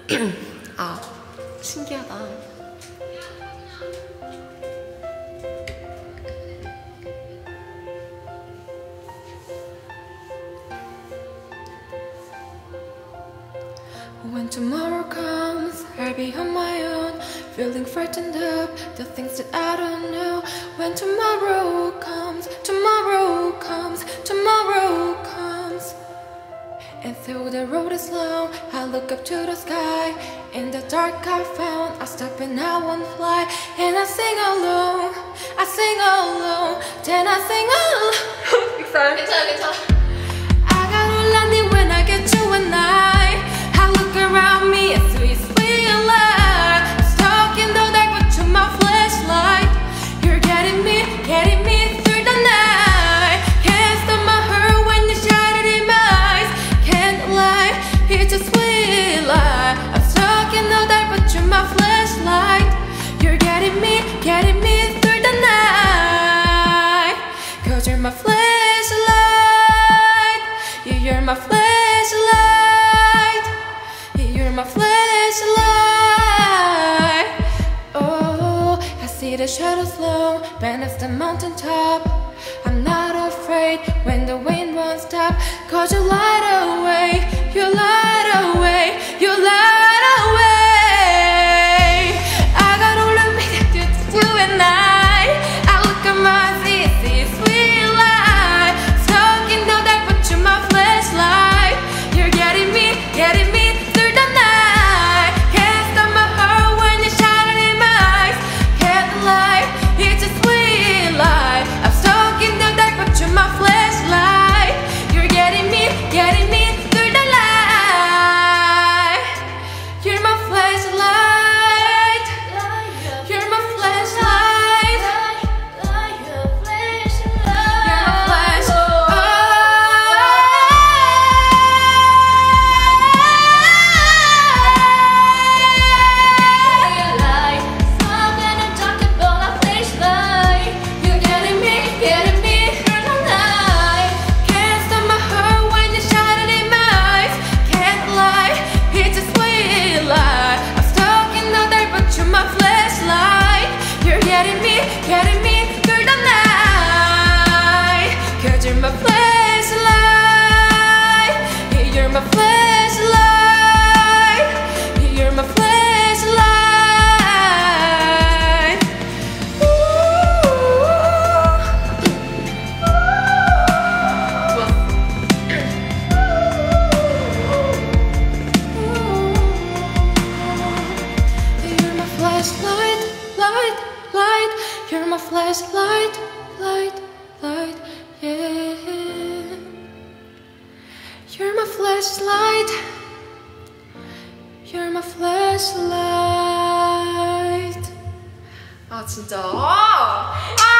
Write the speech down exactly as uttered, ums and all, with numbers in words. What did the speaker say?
아, 신기하다. When tomorrow comes, I'll be on my own, feeling frightened up, the things that I don't know. When tomorrow comes, tomorrow comes, tomorrow comes, and though the road is long, I look up to the sky. In the dark I found, I stop and I won't fly. And I sing alone, I sing alone, then I sing alone. 괜찮아, 괜찮아, 괜찮아. I got all I need when I get you and I. I look around me, it's sweet, sweet light. I'm stuck in the dark, but you're my flashlight. You're getting me, getting me through the night. Can't stop my heart when you shine it in my eyes. Can't lie, it's a sweet light. I'm stuck in the dark, but you're my flashlight. You're getting me, getting me through the night. Cause you're my flashlight. You're my flashlight. You're my flashlight. Oh, I see the shadows long, past the mountaintop. I'm not afraid when the wind won't stop. Cause you light away, you light away, you light away. I got all of me to do and I. I look at my sea, see sweet light. Stuck in the dark, but you're my flashlight. You're getting me, getting me. You're my flashlight, light, light, yeah. You're my flashlight. You're my flashlight. 아 진짜. 아!